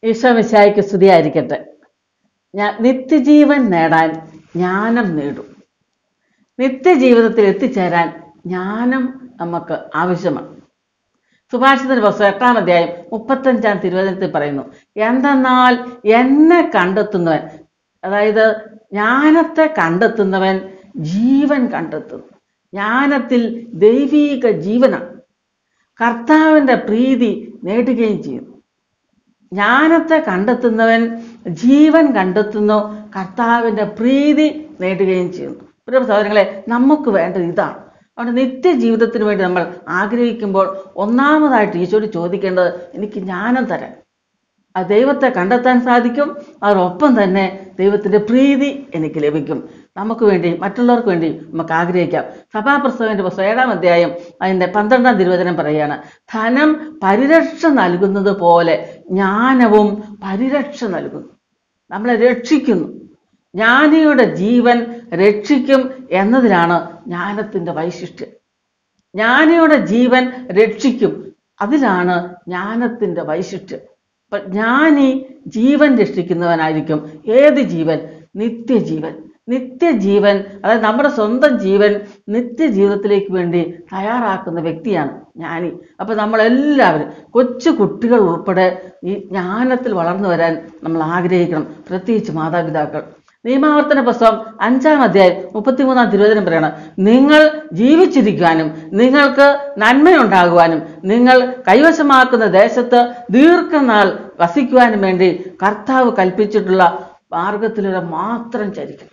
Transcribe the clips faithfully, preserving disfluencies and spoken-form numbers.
ഈശോ മിശിഹായ്ക്ക് സ്തുതിയായിരിക്കട്ടെ. ഞാൻ നിത്യജീവൻ നേടാൻ ജ്ഞാനം നേടും. നിത്യജീവിതത്തിൽ എത്തിച്ചേരാൻ ജ്ഞാനം നമുക്ക് ആവശ്യമാണ്. സുഭാഷിതത്തിന്റെ പുസ്തകം എട്ടാം അധ്യായം മുപ്പത്തഞ്ചാം തിരുവചനത്തിൽ പറയുന്നു, എന്തെന്നാൽ എന്നെ കണ്ടെത്തുന്നവൻ, അതായത് ജ്ഞാനത്തെ കണ്ടെത്തുന്നവൻ ജീവൻ കണ്ടെത്തുന്നു. ജ്ഞാനത്തിൽ ദൈവീക ജീവനാണ്. കർത്താവിൻ്റെ പ്രീതി നേടുകയും ചെയ്യുന്നു. ജ്ഞാനത്തെ കണ്ടെത്തുന്നവൻ ജീവൻ കണ്ടെത്തുന്നു, കർത്താവിൻ്റെ പ്രീതി നേടുകയും ചെയ്യുന്നു. പ്രിയ സഹോദരങ്ങളെ, നമുക്ക് വേണ്ടത് ഇതാണ്. അതുകൊണ്ട് നിത്യജീവിതത്തിന് വേണ്ടി നമ്മൾ ആഗ്രഹിക്കുമ്പോൾ ഒന്നാമതായിട്ട് ഈശോയോട് ചോദിക്കേണ്ടത്, എനിക്ക് ജ്ഞാനം തരാൻ. ആ ദൈവത്തെ കണ്ടെത്താൻ സാധിക്കും, അതോടൊപ്പം തന്നെ ദൈവത്തിൻ്റെ പ്രീതി എനിക്ക് ലഭിക്കും. നമുക്ക് വേണ്ടി, മറ്റുള്ളവർക്ക് വേണ്ടി നമുക്ക് ആഗ്രഹിക്കാം. സഭാപ്രസ്തവൻ്റെ പുസ്തകം ഏഴാം അധ്യായം അതിൻ്റെ പന്ത്രണ്ടാം തിരുവചനം പറയുകയാണ്, ധനം പരിരക്ഷ നൽകുന്നത് പോലെ ജ്ഞാനവും പരിരക്ഷ നൽകുന്നു, നമ്മളെ രക്ഷിക്കുന്നു. ജ്ഞാനിയുടെ ജീവൻ രക്ഷിക്കും എന്നതിലാണ് ജ്ഞാനത്തിൻ്റെ വൈശിഷ്ട്യം. ജ്ഞാനിയുടെ ജീവൻ രക്ഷിക്കും, അതിലാണ് ജ്ഞാനത്തിൻ്റെ വൈശിഷ്ട്യം. അപ്പം ജ്ഞാനി ജീവൻ രക്ഷിക്കുന്നവനായിരിക്കും. ഏത് ജീവൻ? നിത്യജീവൻ. നിത്യജീവൻ, അതായത് നമ്മുടെ സ്വന്തം ജീവൻ നിത്യജീവിതത്തിലേക്ക് വേണ്ടി തയ്യാറാക്കുന്ന വ്യക്തിയാണ് ജ്ഞാനി. അപ്പം നമ്മളെല്ലാവരും, കൊച്ചു കുട്ടികൾ ഉൾപ്പെടെ ഈ ജ്ഞാനത്തിൽ വളർന്നു വരാൻ നമ്മൾ ആഗ്രഹിക്കണം, പ്രത്യേകിച്ച് മാതാപിതാക്കൾ. നിയമാവർത്തന പുസ്തകം അഞ്ചാം അധ്യായം മുപ്പത്തിമൂന്നാം തിരുവചനം പറയണം, നിങ്ങൾ ജീവിച്ചിരിക്കുവാനും നിങ്ങൾക്ക് നന്മയുണ്ടാകുവാനും നിങ്ങൾ കൈവശമാക്കുന്ന ദേശത്ത് ദീർഘനാൾ വസിക്കുവാനും വേണ്ടി കർത്താവ് കൽപ്പിച്ചിട്ടുള്ള മാർഗത്തിലൂടെ മാത്രം ചരിക്കണം.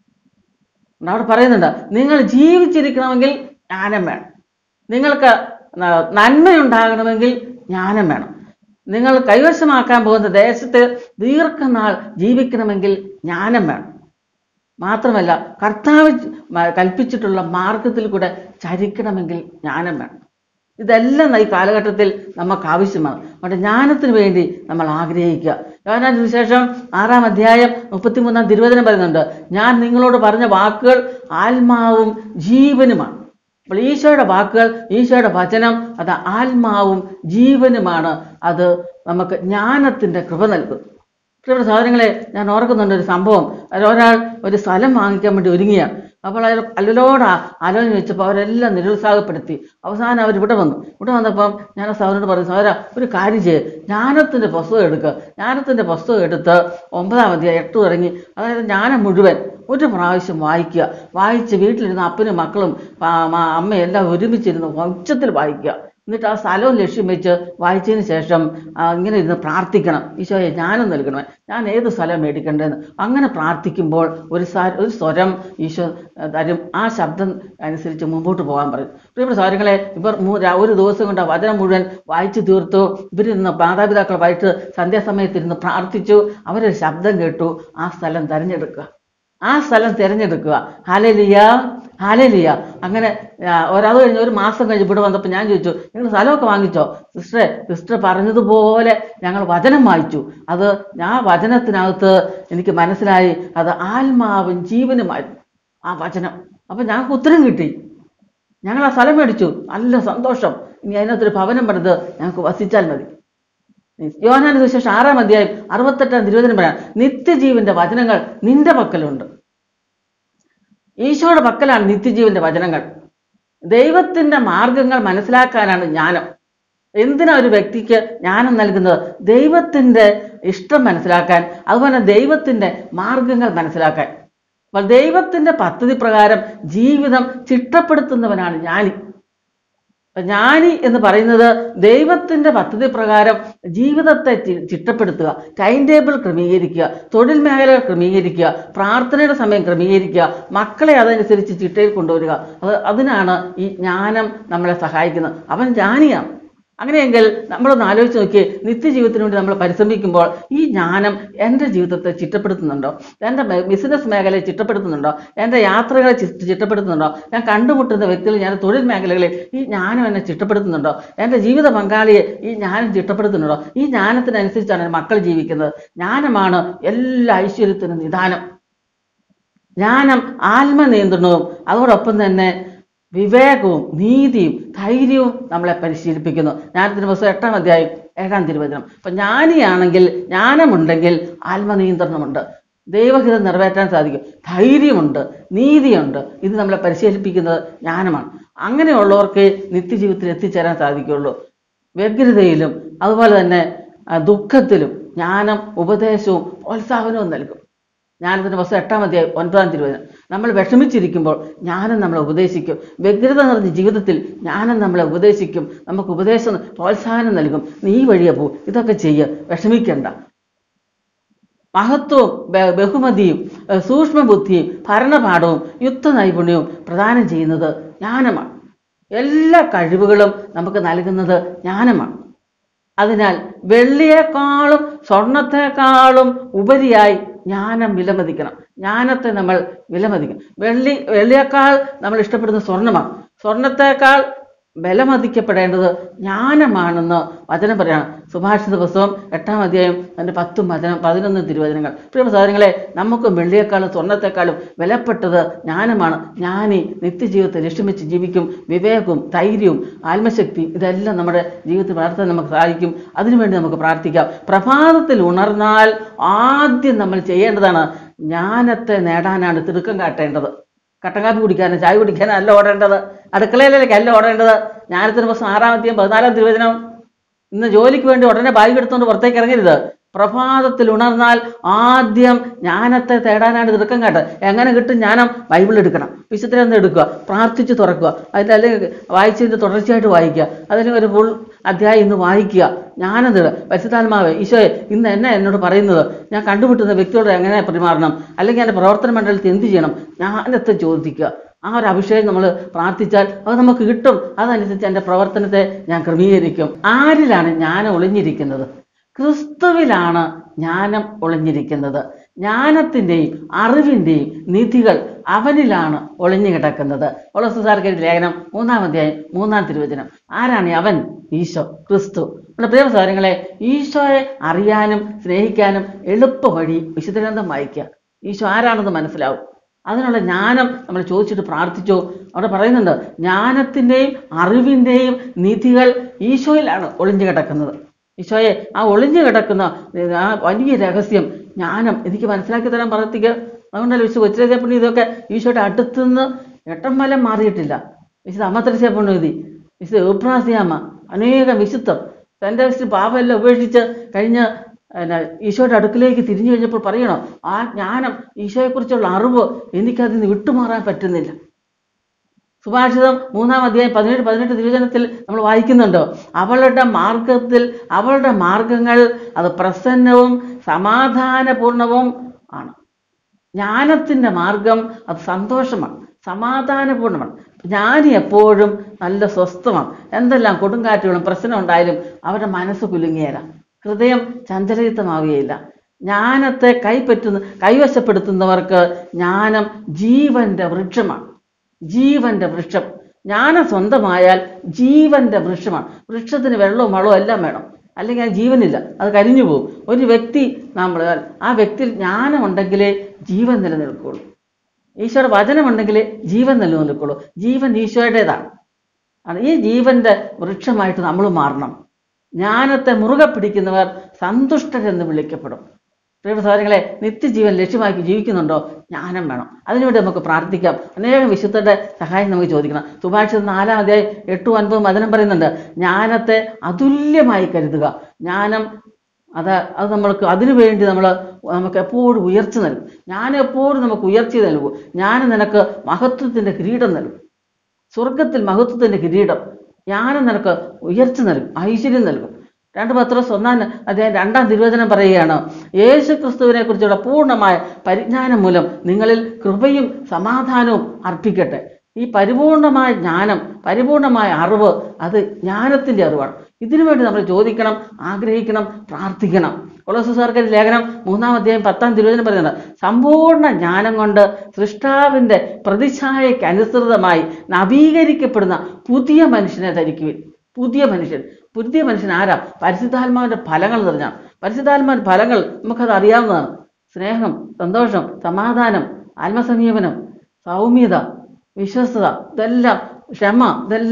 അവിടെ പറയുന്നുണ്ട്, നിങ്ങൾ ജീവിച്ചിരിക്കണമെങ്കിൽ ജ്ഞാനം വേണം, നിങ്ങൾക്ക് നന്മയുണ്ടാകണമെങ്കിൽ ജ്ഞാനം വേണം, നിങ്ങൾ കൈവശമാക്കാൻ പോകുന്ന ദേശത്ത് ദീർഘനാൾ ജീവിക്കണമെങ്കിൽ ജ്ഞാനം വേണം. മാത്രമല്ല, കർത്താവ് കൽപ്പിച്ചിട്ടുള്ള മാർഗത്തിൽ കൂടെ ചരിക്കണമെങ്കിൽ ജ്ഞാനം വേണം. ഇതെല്ലാം ഈ കാലഘട്ടത്തിൽ നമുക്ക് ആവശ്യമാണ്. അതുകൊണ്ട് ജ്ഞാനത്തിന് വേണ്ടി നമ്മൾ ആഗ്രഹിക്കുക. യോഹന്നാന്റെ സുവിശേഷം ആറാം അധ്യായം മുപ്പത്തിമൂന്നാം തിരുവചനം പറയുന്നുണ്ട്, ഞാൻ നിങ്ങളോട് പറഞ്ഞ വാക്കുകൾ ആത്മാവും ജീവനുമാണ്. അപ്പോൾ ഈശോയുടെ വാക്കുകൾ, ഈശോയുടെ വചനം, അത് ആത്മാവും ജീവനുമാണ്. അത് നമുക്ക് ജ്ഞാനത്തിൻ്റെ കൃപ നൽകും. പ്രിയ സഹോദരങ്ങളെ, ഞാൻ ഓർക്കുന്നുണ്ട് ഒരു സംഭവം. ഒരാൾ ഒരു സ്ഥലം വാങ്ങിക്കാൻ വേണ്ടി ഒരുങ്ങിയാണ്. അപ്പോൾ അയാൾ അല്ലലോട് ആലോചന വെച്ചപ്പോൾ അവരെല്ലാം നിരുത്സാഹപ്പെടുത്തി. അവസാനം അവർ ഇവിടെ വന്നു. ഇവിടെ വന്നപ്പം ഞാൻ സഹോദരനോട് പറഞ്ഞു, സഹോദര ഒരു കാര്യം ചെയ്യ്, ജ്ഞാനത്തിൻ്റെ പുസ്തകം എടുക്കുക. ജ്ഞാനത്തിൻ്റെ പുസ്തകം എടുത്ത് ഒമ്പതാം അധ്യായം എട്ട് തുടങ്ങി, അതായത് ജ്ഞാനം മുഴുവൻ ഒരു പ്രാവശ്യം വായിക്കുക. വായിച്ച് വീട്ടിലിരുന്ന് അപ്പനും മക്കളും അമ്മയും എല്ലാം ഒരുമിച്ചിരുന്ന് ഉച്ചത്തിൽ വായിക്കുക. എന്നിട്ട് ആ സ്ഥലവും ലക്ഷ്യം വെച്ച് വായിച്ചതിന് ശേഷം ഇങ്ങനെ ഇരുന്ന് പ്രാർത്ഥിക്കണം, ഈശോയെ ജ്ഞാനം നൽകണമേ, ഞാൻ ഏത് സ്ഥലം മേടിക്കേണ്ടതെന്ന്. അങ്ങനെ പ്രാർത്ഥിക്കുമ്പോൾ ഒരു ഒരു സ്വരം ഈശോ തരും. ആ ശബ്ദം അനുസരിച്ച് മുമ്പോട്ട് പോകാൻ പറയും. പ്രിയപ്പെട്ട സഹോദരങ്ങളെ, ഇവർ ഒരു ദിവസം കൊണ്ട് ആ വചനം മുഴുവൻ വായിച്ചു തീർത്തു. ഇവരിരുന്ന് മാതാപിതാക്കൾ വായിച്ച് സന്ധ്യാസമയത്തിരുന്ന് പ്രാർത്ഥിച്ചു. അവരൊരു ശബ്ദം കേട്ടു, ആ സ്ഥലം തിരഞ്ഞെടുക്കുക, ആ സ്ഥലം തിരഞ്ഞെടുക്കുക. ഹല്ലേലൂയ, ഹല്ലേലൂയ. അങ്ങനെ ഒരത് കഴിഞ്ഞ് ഒരു മാസം കഴിഞ്ഞ് ഇവിടെ വന്നപ്പോൾ ഞാൻ ചോദിച്ചു, നിങ്ങൾ സ്ഥലമൊക്കെ വാങ്ങിച്ചോ? സിസ്റ്ററെ, സിസ്റ്റർ പറഞ്ഞതുപോലെ ഞങ്ങൾ വചനം വായിച്ചു. അത് ഞാൻ വചനത്തിനകത്ത് എനിക്ക് മനസ്സിലായി, അത് ആത്മാവും ജീവനുമായിരുന്നു ആ വചനം. അപ്പം ഞങ്ങൾക്ക് ഉത്തരം കിട്ടി. ഞങ്ങൾ ആ സ്ഥലം മേടിച്ചു, നല്ല സന്തോഷം. ഇനി അതിനകത്തൊരു ഭവനം പണിത് ഞങ്ങൾക്ക് വസിച്ചാൽ മതി. യോഹന്നാന്റെ സുവിശേഷം ആറാം അധ്യായം അറുപത്തെട്ടാം തിരുവചനം പറയാം, നിത്യജീവന്റെ വചനങ്ങൾ നിന്റെ പക്കലുണ്ട്. ഈശോയുടെ പക്കലാണ് നിത്യജീവന്റെ വചനങ്ങൾ. ദൈവത്തിന്റെ മാർഗങ്ങൾ മനസ്സിലാക്കാനാണ് ജ്ഞാനം. എന്തിനാ ഒരു വ്യക്തിക്ക് ജ്ഞാനം നൽകുന്നത്? ദൈവത്തിന്റെ ഇഷ്ടം മനസ്സിലാക്കാൻ, അതുപോലെ ദൈവത്തിന്റെ മാർഗങ്ങൾ മനസ്സിലാക്കാൻ. അപ്പോൾ ദൈവത്തിന്റെ പദ്ധതി പ്രകാരം ജീവിതം ചിട്ടപ്പെടുത്തുന്നവനാണ് ജ്ഞാനി. ജ്ഞാനി എന്ന് പറയുന്നത് ദൈവത്തിൻ്റെ പദ്ധതി പ്രകാരം ജീവിതത്തെ ചിട്ടപ്പെടുത്തുക, ടൈം ടേബിൾ ക്രമീകരിക്കുക, തൊഴിൽ മേഖലകൾ ക്രമീകരിക്കുക, പ്രാർത്ഥനയുടെ സമയം ക്രമീകരിക്കുക, മക്കളെ അതനുസരിച്ച് ചിട്ടയിൽ കൊണ്ടുവരിക. അത് അതിനാണ് ഈ ജ്ഞാനം നമ്മളെ സഹായിക്കുന്നത്. അവൻ ജ്ഞാനിയാണ്. അങ്ങനെയെങ്കിൽ നമ്മളൊന്ന് ആലോചിച്ച് നോക്കിയേ, നിത്യജീവിതത്തിന് വേണ്ടി നമ്മൾ പരിശ്രമിക്കുമ്പോൾ ഈ ജ്ഞാനം എൻ്റെ ജീവിതത്തെ ചിട്ടപ്പെടുത്തുന്നുണ്ടോ? എൻ്റെ ബിസിനസ് മേഖലയെ ചിട്ടപ്പെടുത്തുന്നുണ്ടോ? എൻ്റെ യാത്രകളെ ചിട്ടപ്പെടുത്തുന്നുണ്ടോ? ഞാൻ കണ്ടുമുട്ടുന്ന വ്യക്തികൾ, ഞാൻ തൊഴിൽ മേഖലകളിൽ ഈ ജ്ഞാനം എന്നെ ചിട്ടപ്പെടുത്തുന്നുണ്ടോ? എൻ്റെ ജീവിത പങ്കാളിയെ ഈ ജ്ഞാനം ചിട്ടപ്പെടുത്തുന്നുണ്ടോ? ഈ ജ്ഞാനത്തിനനുസരിച്ചാണ് മക്കൾ ജീവിക്കുന്നത്. ജ്ഞാനമാണ് എല്ലാ ഐശ്വര്യത്തിനും നിദാനം. ജ്ഞാനം ആത്മനിയന്ത്രണവും അതോടൊപ്പം തന്നെ വിവേകവും നീതിയും ധൈര്യവും നമ്മളെ പരിശീലിപ്പിക്കുന്നു. ജ്ഞാനത്തിൻ്റെ പുസ്തകം എട്ടാം അധ്യായം ഏഴാം തിരുവചനം. അപ്പം ജ്ഞാനിയാണെങ്കിൽ, ജ്ഞാനമുണ്ടെങ്കിൽ ആത്മനിയന്ത്രണമുണ്ട്, ദൈവഹിതം നിറവേറ്റാൻ സാധിക്കും, ധൈര്യമുണ്ട്, നീതിയുണ്ട്. ഇത് നമ്മളെ പരിശീലിപ്പിക്കുന്നത് ജ്ഞാനമാണ്. അങ്ങനെയുള്ളവർക്ക് നിത്യജീവിതത്തിൽ എത്തിച്ചേരാൻ സാധിക്കുകയുള്ളൂ. വ്യഗ്രതയിലും അതുപോലെ തന്നെ ദുഃഖത്തിലും ജ്ഞാനം ഉപദേശവും പ്രോത്സാഹനവും നൽകും. ജ്ഞാനത്തിൻ്റെ പുസ്തകം എട്ടാം അധ്യായം ഒൻപതാം തിരുവചനം. നമ്മൾ വിഷമിച്ചിരിക്കുമ്പോൾ ജ്ഞാനം നമ്മളെ ഉപദേശിക്കും. വ്യഗ്രത നിറഞ്ഞ ജീവിതത്തിൽ ജ്ഞാനം നമ്മളെ ഉപദേശിക്കും, നമുക്ക് ഉപദേശം പ്രോത്സാഹനം നൽകും. നീ വഴിയെ പോ, ഇതൊക്കെ ചെയ്യുക, വിഷമിക്കണ്ട. മഹത്വവും ബഹുമതിയും സൂക്ഷ്മബുദ്ധിയും ഭരണപാഠവും യുദ്ധ നൈപുണ്യവും പ്രദാനം ചെയ്യുന്നത് ജ്ഞാനമാണ്. എല്ലാ കഴിവുകളും നമുക്ക് നൽകുന്നത് ജ്ഞാനമാണ്. അതിനാൽ വെള്ളിയേക്കാളും സ്വർണത്തെക്കാളും ഉപരിയായി ജ്ഞാനം വിലമതിക്കണം. ജ്ഞാനത്തെ നമ്മൾ വിലമതിക്കണം. വെള്ളി വെള്ളിയേക്കാൾ നമ്മൾ ഇഷ്ടപ്പെടുന്ന സ്വർണ്ണമാണ്. സ്വർണത്തേക്കാൾ വിലമതിക്കപ്പെടേണ്ടത് ജ്ഞാനമാണെന്ന് വചനം പറയാണ്. സുഭാഷിത പുസ്തകം എട്ടാം അധ്യായം അതിൻ്റെ പത്തും വചനം പതിനൊന്നും തിരുവചനങ്ങൾ. പ്രിയ സഹോദരങ്ങളെ, നമുക്കും വെള്ളിയേക്കാളും സ്വർണത്തെക്കാളും വിലപ്പെട്ടത് ജ്ഞാനമാണ്. ജ്ഞാനി നിത്യജീവിതത്തെ ലക്ഷ്യമിച്ച് ജീവിക്കും. വിവേകവും ധൈര്യവും ആത്മശക്തിയും ഇതെല്ലാം നമ്മുടെ ജീവിതത്തിൽ വളർത്താൻ നമുക്ക് സാധിക്കും. അതിനുവേണ്ടി നമുക്ക് പ്രാർത്ഥിക്കാം. പ്രഭാതത്തിൽ ഉണർന്നാൽ ആദ്യം നമ്മൾ ചെയ്യേണ്ടതാണ് ജ്ഞാനത്തെ നേടാനാണ് തിടുക്കം കാട്ടേണ്ടത്. കട്ടൻ കാപ്പി കുടിക്കാനോ ചായ കുടിക്കാനോ അല്ല ഓടേണ്ടത്, അടുക്കളയിലേക്ക് അല്ല ഓടേണ്ടത്. ജ്ഞാനത്തിന് പുസ്തകം ആറാം അധ്യായം പതിനാലാം തിരുവചനം. ഇന്ന് ജോലിക്ക് വേണ്ടി ഉടനെ ബാഗ് എടുത്തുകൊണ്ട് പുറത്തേക്ക് ഇറങ്ങരുത്. പ്രഭാതത്തിൽ ഉണർന്നാൽ ആദ്യം ജ്ഞാനത്തെ തേടാനാണ് തിടുക്കം കാട്ട്. എങ്ങനെ കിട്ടും ജ്ഞാനം? ബൈബിൾ എടുക്കണം, വിശുദ്ധരൊന്ന് എടുക്കുക, പ്രാർത്ഥിച്ച് തുറക്കുക, അതിൻ്റെ അല്ലെങ്കിൽ വായിച്ചതിൻ്റെ തുടർച്ചയായിട്ട് വായിക്കുക, അതല്ലെങ്കിൽ ഒരു ഫുൾ അധ്യായം ഇന്ന് വായിക്കുക. ജ്ഞാനം തേടുക. പരിശുദ്ധാത്മാവേ, ഈശോയെ ഇന്ന് എന്നെ എന്നോട് പറയുന്നത്, ഞാൻ കണ്ടുമുട്ടുന്ന വ്യക്തിയോട് എങ്ങനെ പെരുമാറണം, അല്ലെങ്കിൽ എൻ്റെ പ്രവർത്തന മണ്ഡലത്തിൽ എന്ത് ചെയ്യണം, ജ്ഞാനത്തെ ചോദിക്കുക. ആ ഒരു അഭിഷേകം നമ്മൾ പ്രാർത്ഥിച്ചാൽ അത് നമുക്ക് കിട്ടും. അതനുസരിച്ച് എൻ്റെ പ്രവർത്തനത്തെ ഞാൻ ക്രമീകരിക്കും. ആരിലാണ് ജ്ഞാനം ഒളിഞ്ഞിരിക്കുന്നത്? ക്രിസ്തുവിലാണ് ജ്ഞാനം ഒളിഞ്ഞിരിക്കുന്നത്. ജ്ഞാനത്തിൻ്റെയും അറിവിൻ്റെയും നിധികൾ അവനിലാണ് ഒളിഞ്ഞു കിടക്കുന്നത്. കൊളോസ്യർക്കെഴുതിയ ലേഖനം മൂന്നാം അധ്യായം മൂന്നാം തിരുവചനം. ആരാണ് അവൻ? ഈശോ, ക്രിസ്തു. നമ്മുടെ പ്രിയ സഹോദരങ്ങളെ, ഈശോയെ അറിയാനും സ്നേഹിക്കാനും എളുപ്പ വഴി വിശുദ്ധ ഗ്രന്ഥം വായിക്കുക. ഈശോ ആരാണെന്ന് മനസ്സിലാവും. അതിനുള്ള ജ്ഞാനം നമ്മൾ ചോദിച്ചിട്ട് പ്രാർത്ഥിച്ചോ. അവിടെ പറയുന്നുണ്ട്, ജ്ഞാനത്തിൻ്റെയും അറിവിൻ്റെയും നിധികൾ ഈശോയിലാണ് ഒളിഞ്ഞു കിടക്കുന്നത്. ഈശോയെ, ആ ഒളിഞ്ഞു കിടക്കുന്ന ആ വലിയ രഹസ്യം ജ്ഞാനം എനിക്ക് മനസ്സിലാക്കി തരാൻ പ്രാർത്ഥിക്കുക. അതുകൊണ്ടല്ല വിശുദ്ധ കൊച്ചിലേപ്പുണ്ണി ഇതൊക്കെ ഈശോയുടെ അടുത്തുനിന്ന് എട്ടം വലം മാറിയിട്ടില്ല. വിശുദ്ധ അമ്മത്രേസ്യാപ്പുണ്ണി, വിശുദ്ധ എബ്രാസ്യാമ്മ, അനേകം വിശുദ്ധർ തൻ്റെ വിശുദ്ധ പാപമെല്ലാം ഉപേക്ഷിച്ച് കഴിഞ്ഞ് പിന്നെ ഈശോയുടെ അടുക്കിലേക്ക് തിരിഞ്ഞു കഴിഞ്ഞപ്പോൾ പറയണം, ആ ജ്ഞാനം, ഈശോയെക്കുറിച്ചുള്ള അറിവ് എനിക്കതിൽ നിന്ന് വിട്ടുമാറാൻ പറ്റുന്നില്ല. സുഭാഷിതം മൂന്നാം അധ്യായം പതിനേഴ് പതിനെട്ട് തിരുവചനത്തിൽ നമ്മൾ വായിക്കുന്നുണ്ടോ, അവളുടെ മാർഗത്തിൽ അവളുടെ മാർഗങ്ങൾ അത് പ്രസന്നവും സമാധാനപൂർണവും ആണ്. ജ്ഞാനത്തിൻ്റെ മാർഗം അത് സന്തോഷമാണ്, സമാധാനപൂർണ്ണമാണ്. ജ്ഞാനി എപ്പോഴും നല്ല സ്വസ്ഥമാണ്. എന്തെല്ലാം കൊടുങ്കാറ്റുകളും പ്രശ്നം ഉണ്ടായാലും അവരുടെ മനസ്സ് കുലുങ്ങിയേല, ഹൃദയം ചഞ്ചലയുക്തമാവുകയില്ല. ജ്ഞാനത്തെ കൈപ്പറ്റുന്ന കൈവശപ്പെടുത്തുന്നവർക്ക് ജ്ഞാനം ജീവന്റെ വൃക്ഷമാണ്. ജീവന്റെ വൃക്ഷം. ജ്ഞാനം സ്വന്തമായാൽ ജീവന്റെ വൃക്ഷമാണ്. വൃക്ഷത്തിന് വെള്ളവും വളവും എല്ലാം വേണം, അല്ലെങ്കിൽ ആ ജീവനില്ല, അത് കരിഞ്ഞു പോകും. ഒരു വ്യക്തി നമ്മൾ ആ വ്യക്തിയിൽ ജ്ഞാനമുണ്ടെങ്കിലേ ജീവൻ നിലനിൽക്കുള്ളൂ. ഈശോയുടെ വചനമുണ്ടെങ്കിലേ ജീവൻ നിലനിൽക്കുള്ളൂ. ജീവൻ ഈശോയുടേതാണ്. ഈ ജീവന്റെ വൃക്ഷമായിട്ട് നമ്മൾ മാറണം. ജ്ഞാനത്തെ മുറുകെ പിടിക്കുന്നവർ സന്തുഷ്ടരെന്ന് വിളിക്കപ്പെടും. പ്രിയ സഹോദരങ്ങളെ, നിത്യജീവൻ ലക്ഷ്യമാക്കി ജീവിക്കുന്നുണ്ടോ? ജ്ഞാനം വേണം. അതിനുവേണ്ടി നമുക്ക് പ്രാർത്ഥിക്കാം. അനേകം വിശുദ്ധരുടെ സഹായം നമുക്ക് ചോദിക്കണം. സുഭാഷിതം നാലാം അധ്യായം എട്ടും ഒൻപതും വചനം പറയുന്നുണ്ട്, ജ്ഞാനത്തെ അതുല്യമായി കരുതുക. ജ്ഞാനം അത് അത് നമ്മൾക്ക് അതിനുവേണ്ടി നമ്മൾ നമുക്ക് എപ്പോഴും ഉയർച്ച നൽകും. ജ്ഞാനം എപ്പോഴും നമുക്ക് ഉയർച്ച നൽകും. ജ്ഞാനം നിനക്ക് മഹത്വത്തിൻ്റെ കിരീടം നൽകും. സ്വർഗത്തിൽ മഹത്വത്തിൻ്റെ കിരീടം. ജ്ഞാനം നിനക്ക് ഉയർച്ച നൽകും, ഐശ്വര്യം നൽകും. രണ്ട് പത്രോസ് ഒന്നാം അദ്ദേഹം രണ്ടാം തിരുവചനം പറയുകയാണ്, യേശു ക്രിസ്തുവിനെ കുറിച്ചുള്ള പൂർണ്ണമായ പരിജ്ഞാനം മൂലം നിങ്ങളിൽ കൃപയും സമാധാനവും അർപ്പിക്കട്ടെ. ഈ പരിപൂർണമായ ജ്ഞാനം, പരിപൂർണമായ അറിവ്, അത് ജ്ഞാനത്തിൻ്റെ അറിവാണ്. ഇതിനുവേണ്ടി നമ്മൾ ചോദിക്കണം, ആഗ്രഹിക്കണം, പ്രാർത്ഥിക്കണം. കൊളോസ്യർക്കെഴുതിയ ലേഖനം മൂന്നാം അധ്യായം പത്താം തിരുവചനം പറയുന്നുണ്ട്, സമ്പൂർണ്ണ ജ്ഞാനം കൊണ്ട് സൃഷ്ടാവിൻ്റെ പ്രതിച്ഛായയ്ക്ക് അനുസൃതമായി നവീകരിക്കപ്പെടുന്ന പുതിയ മനുഷ്യനെ ധരിക്കുവിൻ. പുതിയ മനുഷ്യൻ. പുതിയ മനുഷ്യൻ ആരാ? പരിശുദ്ധാത്മാവിൻ്റെ ഫലങ്ങൾ നിറഞ്ഞാണ്. പരിശുദ്ധാത്മാവിൻ്റെ ഫലങ്ങൾ നമുക്കത് അറിയാവുന്നതാണ്. സ്നേഹം, സന്തോഷം, സമാധാനം, ആത്മസംയമനം, സൗമ്യത, വിശ്വസ്തത, ഇതെല്ലാം ക്ഷമ, ഇതെല്ലാം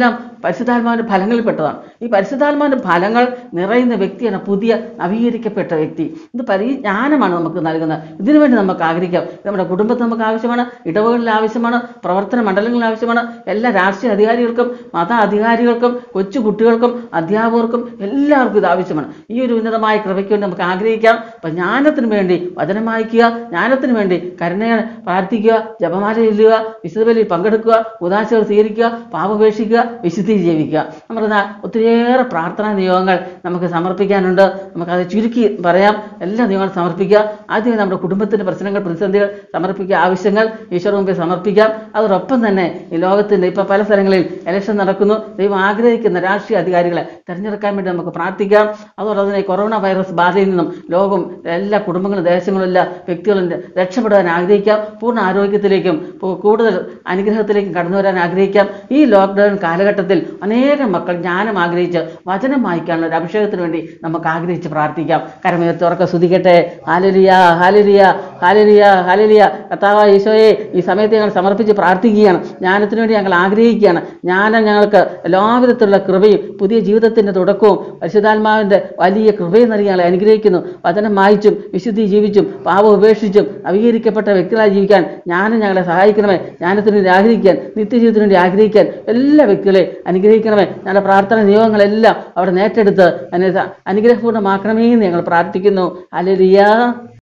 പരിശുദ്ധാത്മാവിൻ്റെ ഫലങ്ങളിൽപ്പെട്ടതാണ്. ഈ പരിശുദ്ധാത്മാവിൻ്റെ ഫലങ്ങൾ നിറയുന്ന വ്യക്തിയാണ് പുതിയ നവീകരിക്കപ്പെട്ട വ്യക്തി. ഇത് പരി ജ്ഞാനമാണ് നമുക്ക് നൽകുന്നത്. ഇതിനുവേണ്ടി നമുക്ക് ആഗ്രഹിക്കാം. ഇത് നമ്മുടെ കുടുംബത്തിൽ നമുക്ക് ആവശ്യമാണ്, ഇടവകളിൽ ആവശ്യമാണ്, പ്രവർത്തന മണ്ഡലങ്ങളിൽ ആവശ്യമാണ്, എല്ലാ രാഷ്ട്രീയ അധികാരികൾക്കും മത അധികാരികൾക്കും കൊച്ചു കുട്ടികൾക്കും അധ്യാപകർക്കും എല്ലാവർക്കും ഇത് ആവശ്യമാണ്. ഈ ഒരു ഉന്നതമായ കൃപയ്ക്ക് വേണ്ടി നമുക്ക് ആഗ്രഹിക്കാം. അപ്പം ജ്ഞാനത്തിന് വേണ്ടി വചനം വായിക്കുക, ജ്ഞാനത്തിന് വേണ്ടി കരുണയെ പ്രാർത്ഥിക്കുക, ജപമാല ചൊല്ലുക, വിശുദ്ധ ബലിയിൽ പങ്കെടുക്കുക, ഉദാശകൾ സ്വീകരിക്കുക, പാപപേക്ഷിക്കുക, വിശുദ്ധി ജീവിക്കുക. നമ്മുടെ ഒത്തിരിയേറെ പ്രാർത്ഥനാ നിയോഗങ്ങൾ നമുക്ക് സമർപ്പിക്കാനുണ്ട്. നമുക്കത് ചുരുക്കി പറയാം. എല്ലാ നിയോഗങ്ങളും സമർപ്പിക്കുക. ആദ്യമേ നമ്മുടെ കുടുംബത്തിൻ്റെ പ്രശ്നങ്ങൾ, പ്രതിസന്ധികൾ സമർപ്പിക്കുക, ആവശ്യങ്ങൾ ഈശ്വര മുമ്പിൽ സമർപ്പിക്കാം. അതോടൊപ്പം തന്നെ ഈ ലോകത്തിൻ്റെ ഇപ്പോൾ പല സ്ഥലങ്ങളിൽ ഇലക്ഷൻ നടക്കുന്നു. ദൈവം ആഗ്രഹിക്കുന്ന രാഷ്ട്രീയ അധികാരികളെ തിരഞ്ഞെടുക്കാൻ വേണ്ടി നമുക്ക് പ്രാർത്ഥിക്കാം. അതോടൊപ്പം തന്നെ കൊറോണ വൈറസ് ബാധയിൽ നിന്നും ലോകം എല്ലാ കുടുംബങ്ങളും ദേശങ്ങളും എല്ലാ വ്യക്തികളും രക്ഷപ്പെടാൻ ആഗ്രഹിക്കാം. പൂർണ്ണ ആരോഗ്യത്തിലേക്കും കൂടുതൽ അനുഗ്രഹത്തിലേക്കും കടന്നു വരാൻ ആഗ്രഹിക്കാം. ഈ ലോക്ക്ഡൗൺ കാലഘട്ടത്തിൽ അനേകം മക്കൾ ജ്ഞാനം ആഗ്രഹിച്ച് വചനം വായിക്കാനുള്ള ഒരു അഭിഷേകത്തിന് വേണ്ടി നമുക്ക് ആഗ്രഹിച്ച് പ്രാർത്ഥിക്കാം. കരമുയർത്തി ഉറക്കെ സ്തുതിക്കട്ടെ. ഹല്ലേലൂയ, ഹല്ലേലൂയ, ഹല്ലേലൂയ, ഹല്ലേലൂയ. കർത്താവായ ഈശോയെ, ഈ സമയത്ത് ഞങ്ങൾ സമർപ്പിച്ച് പ്രാർത്ഥിക്കുകയാണ്. ജ്ഞാനത്തിന് വേണ്ടി ഞങ്ങൾ ആഗ്രഹിക്കുകയാണ്. ജ്ഞാനം ഞങ്ങൾക്ക് എല്ലാവിധത്തിലുള്ള കൃപയും പുതിയ ജീവിതത്തിൻ്റെ തുടക്കവും പരിശുദ്ധാത്മാവിൻ്റെ വലിയ കൃപയും നൽകി ഞങ്ങളെ അനുഗ്രഹിക്കുന്നു. വചനം വായിച്ചും വിശുദ്ധി ജീവിച്ചും പാപം ഉപേക്ഷിച്ചും നവീകരിക്കപ്പെട്ട വ്യക്തികളായി ജീവിക്കാൻ ജ്ഞാനം ഞങ്ങളെ സഹായിക്കണമേ. ജ്ഞാനത്തിന് വേണ്ടി ആഗ്രഹിക്കാൻ, നിത്യജീവിതത്തിന് വേണ്ടി ആഗ്രഹിക്കാൻ എല്ലാ വ്യക്തികളെ അനുഗ്രഹിക്കണമേ. ഞങ്ങളുടെ പ്രാർത്ഥന നിയോഗങ്ങളെല്ലാം അവിടെ നേറ്റെടുത്ത് അനുഗ്രഹപൂർണ്ണമാക്കണമേ എന്ന് ഞങ്ങൾ പ്രാർത്ഥിക്കുന്നു. ഹല്ലേലൂയ.